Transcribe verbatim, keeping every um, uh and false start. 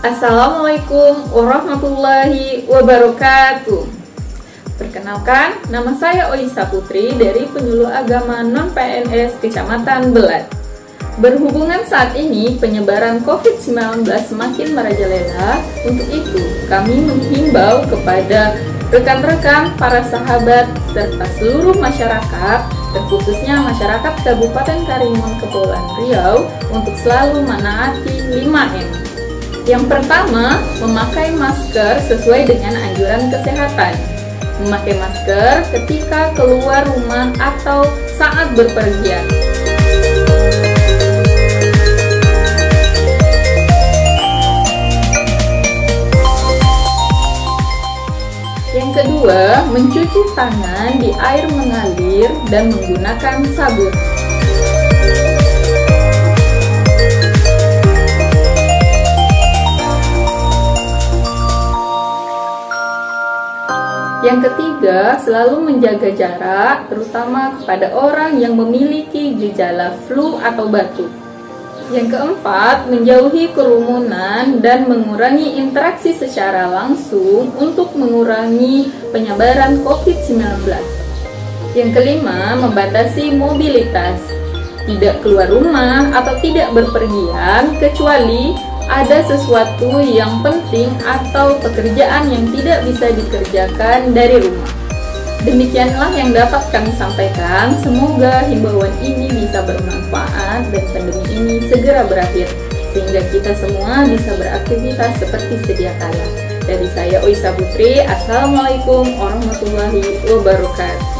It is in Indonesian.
Assalamualaikum warahmatullahi wabarakatuh. Perkenalkan, nama saya Oisa Putri dari Penyuluh Agama Non-P N S Kecamatan Belat. Berhubungan saat ini penyebaran covid sembilan belas semakin merajalela, untuk itu kami menghimbau kepada rekan-rekan, para sahabat, serta seluruh masyarakat, terkhususnya masyarakat Kabupaten Karimun Kepulauan Riau untuk selalu menaati lima M. Yang pertama, memakai masker sesuai dengan anjuran kesehatan. Memakai masker ketika keluar rumah atau saat berpergian. Yang kedua, mencuci tangan di air mengalir dan menggunakan sabun. Yang ketiga, selalu menjaga jarak, terutama kepada orang yang memiliki gejala flu atau batuk. Yang keempat, menjauhi kerumunan dan mengurangi interaksi secara langsung untuk mengurangi penyebaran covid sembilan belas. Yang kelima, membatasi mobilitas. Tidak keluar rumah atau tidak berpergian kecuali ada sesuatu yang penting atau pekerjaan yang tidak bisa dikerjakan dari rumah. Demikianlah yang dapat kami sampaikan. Semoga himbauan ini bisa bermanfaat dan pandemi ini segera berakhir, sehingga kita semua bisa beraktivitas seperti sedia kala. Dari saya Oisa Putri, Assalamualaikum warahmatullahi wabarakatuh.